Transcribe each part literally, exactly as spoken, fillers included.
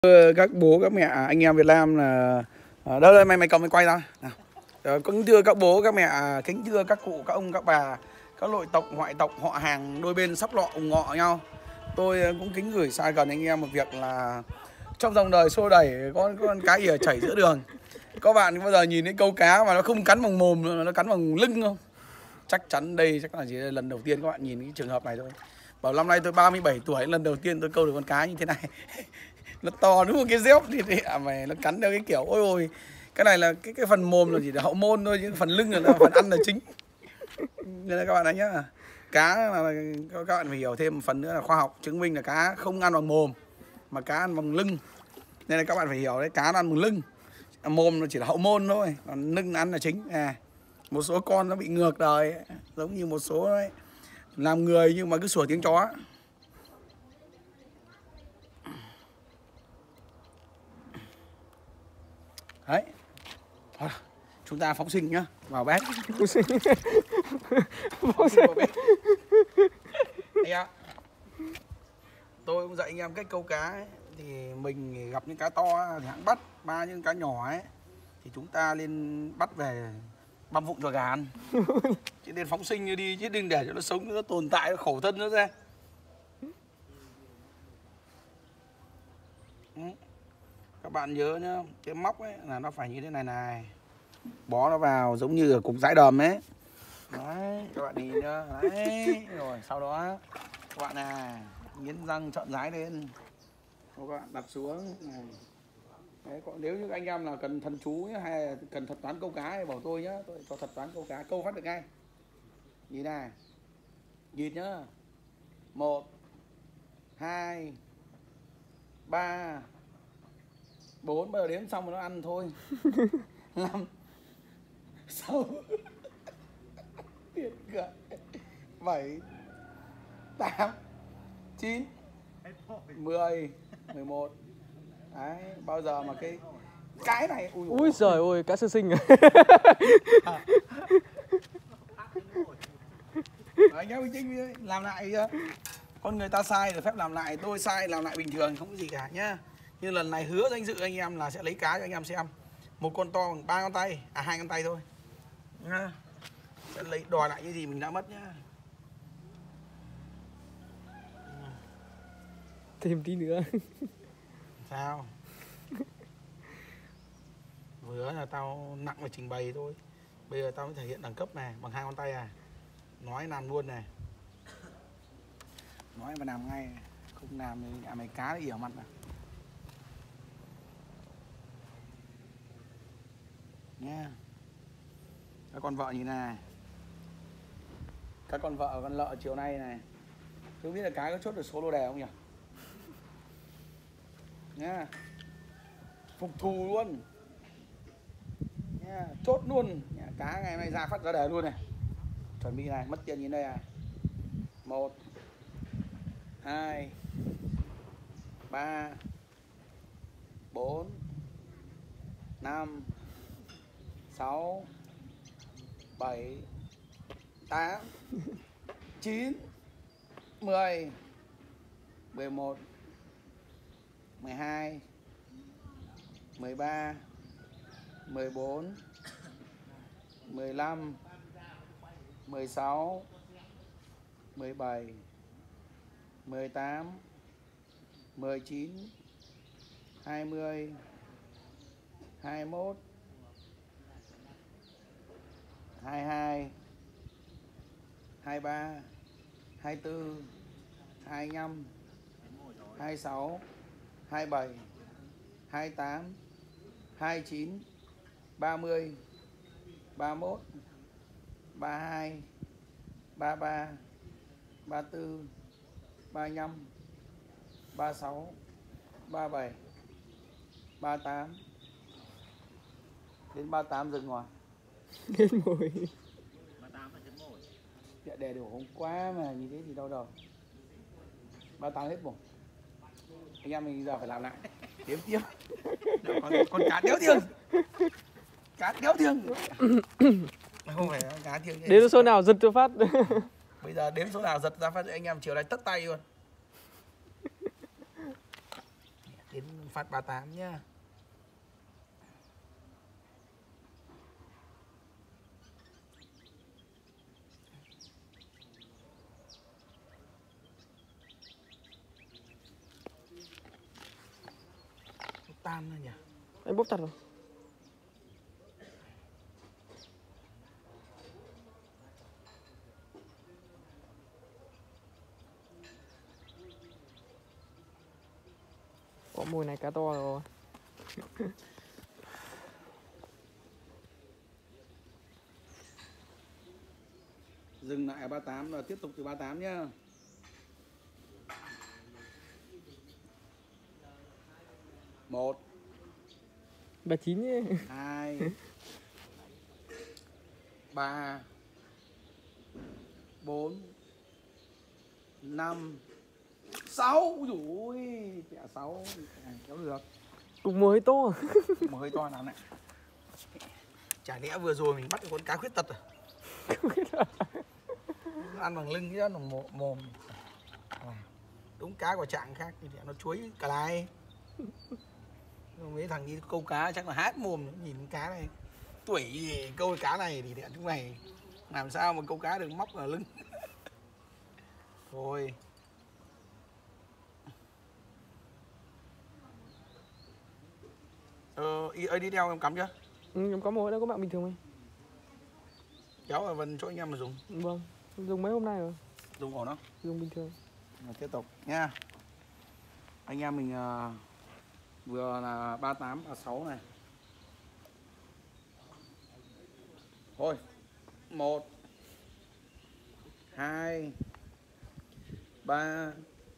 Các bố các mẹ anh em Việt Nam là đâu đây mày mày cầm mày quay ra nào. Kính thưa các bố các mẹ, kính thưa các cụ các ông các bà, các nội tộc ngoại tộc họ hàng đôi bên sắp lọ ủng ngọ nhau. Tôi cũng kính gửi xa gần anh em một việc là trong dòng đời xô đẩy có con cá ỉa chảy giữa đường. Các bạn bao giờ nhìn thấy câu cá mà nó không cắn bằng mồm nữa, nó cắn bằng lưng không? Chắc chắn đây chắc là chỉ là lần đầu tiên các bạn nhìn cái trường hợp này thôi. Bảo năm nay tôi ba mươi bảy tuổi, lần đầu tiên tôi câu được con cá như thế này. Nó to đúng một cái dép thì, thì à, mày nó cắn theo cái kiểu ôi ôi, cái này là cái cái phần mồm là chỉ là hậu môn thôi, nhưng phần lưng là phần ăn là chính. Nên là các bạn thấy nhá, cá là các bạn phải hiểu thêm một phần nữa là khoa học chứng minh là cá không ăn bằng mồm mà cá ăn bằng lưng. Nên là các bạn phải hiểu đấy, cá nó ăn bằng lưng, mồm nó chỉ là hậu môn thôi, còn lưng ăn là chính. À, một số con nó bị ngược đời ấy, giống như một số đấy làm người nhưng mà cứ sủa tiếng chó. Đấy, thôi, chúng ta phóng sinh nhá, vào bếp. Phóng sinh. Phóng sinh vào bếp. Anh em, tôi cũng dạy anh em cách câu cá ấy. Thì mình gặp những cá to thì hãng bắt, ba những cá nhỏ ấy thì chúng ta nên bắt về băm vụng cho gà ăn. Chứ nên phóng sinh như đi, chứ đừng để cho nó sống, nó tồn tại, nó khổ thân nó ra. Các bạn nhớ nhá, cái móc ấy là nó phải như thế này này. Bó nó vào giống như ở cục dãi đầm ấy. Đấy, các bạn nhìn nhá. Đấy, rồi sau đó các bạn này nghiến răng trợn dái lên. Các bạn đặt xuống này. Đấy, còn nếu như anh em là cần thần chú nhá, hay là cần thuật toán câu cá thì bảo tôi nhá, tôi cho thuật toán câu cá, câu phát được ngay. Nhìn này. Nhìn nhá. Một, hai, ba, bốn, bây giờ đếm xong rồi nó ăn thôi. Năm, sáu, bảy, tám, chín, mười, mười một. Đấy, bao giờ mà cái cái này ui, ui giời ơi, cá sơ sinh à. Anh em bình tĩnh làm lại chưa? Con người ta sai rồi phép làm lại, tôi sai làm lại bình thường, không có gì cả nhá. Nhưng lần này hứa danh dự anh em là sẽ lấy cá cho anh em xem. Một con to bằng ba ngón tay, à hai ngón tay thôi. Nhá. Sẽ lấy đòi lại cái gì mình đã mất nhá. Thêm tí nữa. Sao? Vừa là tao nặng về trình bày thôi. Bây giờ tao mới thể hiện đẳng cấp này bằng hai ngón tay à. Nói làm luôn này. Nói mà làm ngay. Không làm thì à, mày cá nó ỉa mặt à. Nha. Các con vợ nhìn này. Các con vợ con lợ chiều nay này. Tôi biết là cá có chốt được số lô đề không nhỉ? Nha. Phục thù luôn. Nha. Chốt luôn. Nha. Cá ngày hôm nay ra phát ra đề luôn này. Chuẩn bị này, mất tiền nhìn đây à. Một, hai, ba, bốn, năm, sáu, bảy, tám, chín, mười, mười một, mười hai, mười ba, mười bốn, mười lăm, mười sáu, mười bảy, mười tám, mười chín, hai mươi, hai mươi mốt, hai mươi hai, hai mươi ba, hai mươi tư, hai mươi lăm, hai mươi sáu, hai mươi bảy, hai mươi tám, hai mươi chín, ba mươi, ba mươi mốt, ba mươi hai, ba mươi ba, ba mươi tư, ba mươi lăm, ba mươi sáu, ba mươi bảy, ba mươi tám. Đến ba mươi tám dừng rồi. Đến mồi. ba mươi tám là chấm mồi. Dạ đề đủ hôm qua mà như thế thì đau đầu. ba mươi tám hết mồi. Anh em mình giờ phải làm lại. Đếm tiếp. Con, con cá đéo thiêng. Cá đéo thiêng. Không phải cá thiêng. Đến số nào giật cho phát. Bây giờ đếm số nào giật ra phát anh em chiều nay tất tay luôn. đến phát ba tám nhá. Tan rồi nhỉ. Anh bóp chặt rồi. Có mùi này cá to rồi. Dừng lại ở ba tám và tiếp tục từ ba tám nhá. Một, Bà chín nhé. hai, ba, bốn, năm, sáu. Ui dồi ôi, kẻ sáu kéo được. Cục mùi hơi to. Mà hơi to nào này. Chả lẽ vừa rồi mình bắt được con cá khuyết tật à? Ăn bằng lưng chứ bằng mồm. Đúng cá của Trạng khác thì nó chuối cả lai. Mấy thằng đi câu cá chắc là hát mồm nhìn con cá này. Tuổi gì câu cá này thì chúng này làm sao mà câu cá được móc ở lưng. Thôi. Ờ, ấy đi đeo em cắm chưa? Ừ, em có mồi đâu, có bạn bình thường ấy. Kéo vào vần cho anh em mà dùng. Vâng, dùng mấy hôm nay rồi. Dùng ổn không? Dùng bình thường. Rồi, tiếp tục nha. Anh em mình uh, vừa là ba tám, ba sáu này. Thôi. Một, hai, ba,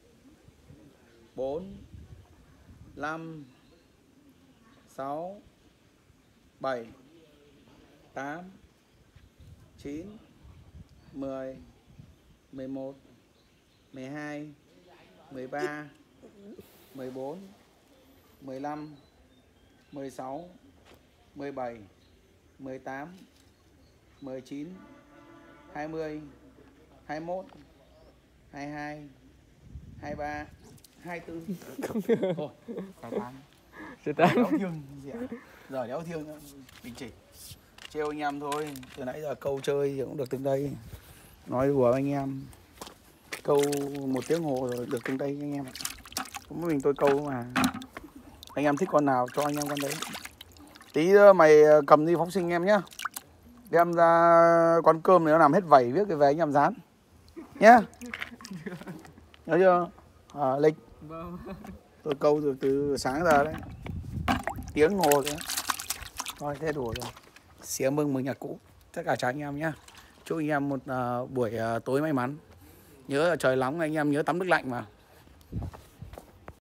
bốn, năm, sáu, bảy, tám, chín, mười, mười một, mười hai, mười ba, mười bốn, mười lăm, mười sáu, mười bảy, mười tám, mười chín, hai mươi, hai mươi mốt, hai mươi hai, hai mươi ba, hai mươi tư. Không được. Thôi, phải tán. Sẽ tán. Đéo thiêng gì ạ? Giờ đéo thiêng nữa. Bình chỉnh. Trêu anh em thôi. Từ nãy giờ câu chơi thì cũng được từng đây. Nói đùa anh em. Câu một tiếng hồ rồi được từng đây anh em ạ. Cũng mình tôi câu mà. Anh em thích con nào cho anh em con đấy. Tí mày cầm đi phóng sinh em nhá. Đem ra quán cơm này nó làm hết vẩy viết cái về anh em dán. Nhá. Nhớ chưa? À, Lịch. Vâng. Tôi câu từ từ sáng giờ đấy. Tiếng hồ đấy. Thôi thế đủ rồi. Xin mừng mừng nhạc cũ tất cả chào anh em nhé. Chúc anh em một uh, buổi uh, tối may mắn. Nhớ là trời nóng anh em nhớ tắm nước lạnh mà.